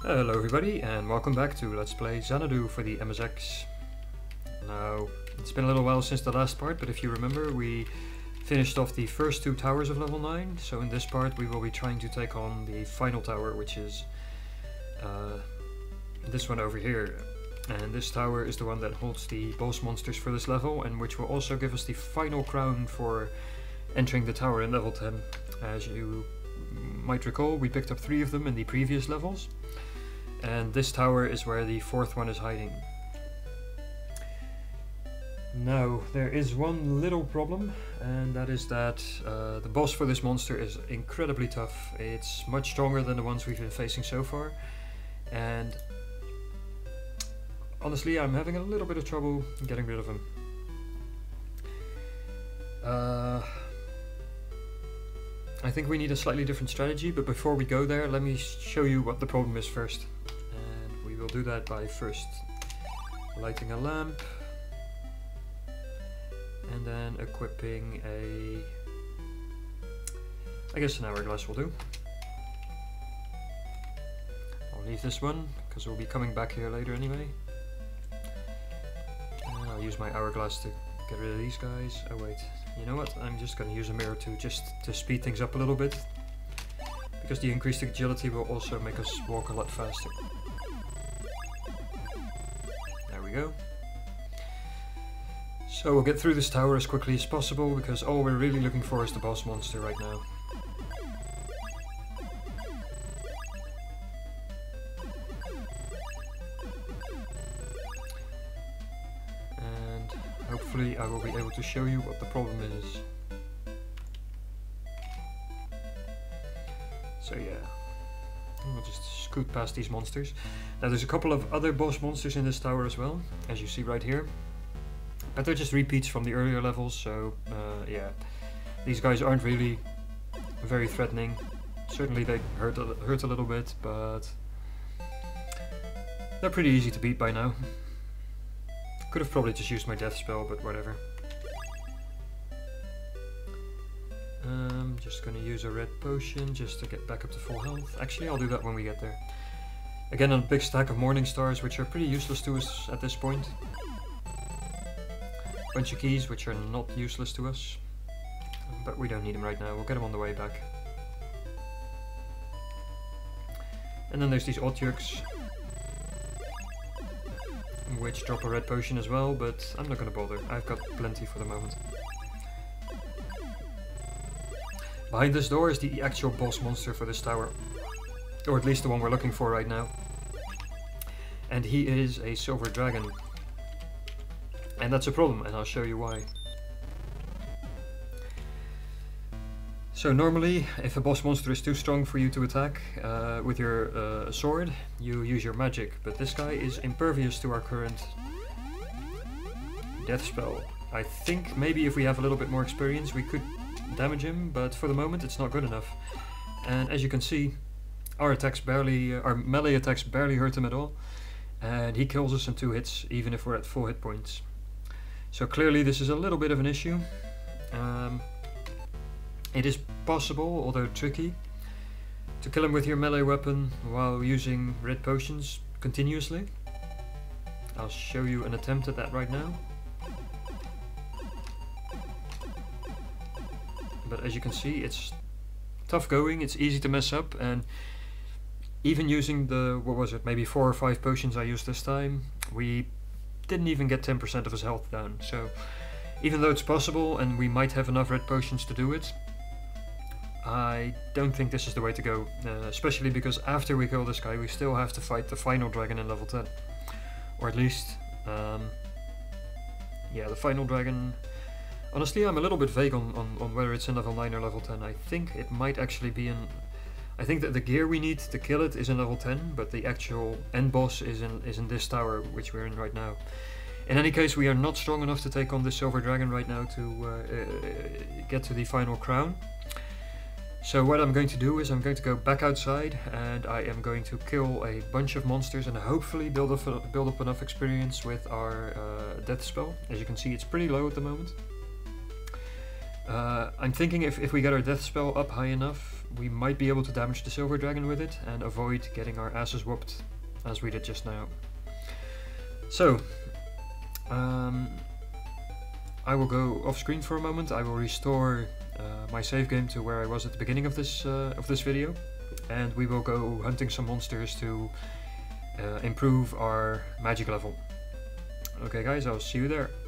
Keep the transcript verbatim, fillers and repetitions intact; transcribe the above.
Hello everybody and welcome back to Let's Play Xanadu for the M S X. Now, it's been a little while since the last part, but if you remember we finished off the first two towers of level nine, so in this part we will be trying to take on the final tower, which is uh, this one over here. And this tower is the one that holds the boss monsters for this level, and which will also give us the final crown for entering the tower in level ten. As you might recall, we picked up three of them in the previous levels. And this tower is where the fourth one is hiding. Now, there is one little problem, and that is that uh, the boss for this monster is incredibly tough. It's much stronger than the ones we've been facing so far, and honestly, I'm having a little bit of trouble getting rid of him. Uh, I think we need a slightly different strategy, but before we go there, let me show you what the problem is first. We'll do that by first lighting a lamp and then equipping a, I guess an hourglass will do. I'll leave this one because we'll be coming back here later anyway. And I'll use my hourglass to get rid of these guys. Oh wait, you know what? I'm just going to use a mirror to just to speed things up a little bit, because the increased agility will also make us walk a lot faster. Go. So we'll get through this tower as quickly as possible, because all we're really looking for is the boss monster right now. And hopefully I will be able to show you what the problem is. So yeah. We'll just scoot past these monsters. Now there's a couple of other boss monsters in this tower as well, as you see right here. But they're just repeats from the earlier levels, so uh, yeah. These guys aren't really very threatening. Certainly they hurt a, hurt a little bit, but they're pretty easy to beat by now. Could have probably just used my death spell, but whatever. I'm just going to use a red potion just to get back up to full health. Actually, I'll do that when we get there. Again, a big stack of morning stars, which are pretty useless to us at this point. Bunch of keys, which are not useless to us. But we don't need them right now, we'll get them on the way back. And then there's these Otyuks, which drop a red potion as well, but I'm not going to bother. I've got plenty for the moment. Behind this door is the actual boss monster for this tower, or at least the one we're looking for right now. And he is a silver dragon. And that's a problem, and I'll show you why. So normally, if a boss monster is too strong for you to attack uh, with your uh, sword, you use your magic. But this guy is impervious to our current death spell. I think maybe if we have a little bit more experience we could damage him, but for the moment it's not good enough. And as you can see, our attacks barely, uh, our melee attacks barely hurt him at all, and he kills us in two hits, even if we're at full hit points. So clearly this is a little bit of an issue. Um, it is possible, although tricky, to kill him with your melee weapon while using red potions continuously. I'll show you an attempt at that right now. But as you can see, it's tough going, it's easy to mess up, and even using the, what was it, maybe four or five potions I used this time, we didn't even get ten percent of his health down. So even though it's possible and we might have enough red potions to do it, I don't think this is the way to go, uh, especially because after we kill this guy we still have to fight the final dragon in level ten. Or at least, um, yeah, the final dragon. Honestly, I'm a little bit vague on, on, on whether it's in level nine or level ten. I think it might actually be in... I think that the gear we need to kill it is in level ten, but the actual end boss is in, is in this tower, which we're in right now. In any case, we are not strong enough to take on this silver dragon right now to uh, uh, get to the final crown. So what I'm going to do is I'm going to go back outside, and I am going to kill a bunch of monsters and hopefully build up, build up enough experience with our uh, death spell. As you can see, it's pretty low at the moment. Uh, I'm thinking if, if we get our death spell up high enough, we might be able to damage the silver dragon with it and avoid getting our asses whooped as we did just now. So, um, I will go off screen for a moment. I will restore uh, my save game to where I was at the beginning of this uh, of this video, and we will go hunting some monsters to uh, improve our magic level. Okay guys, I'll see you there.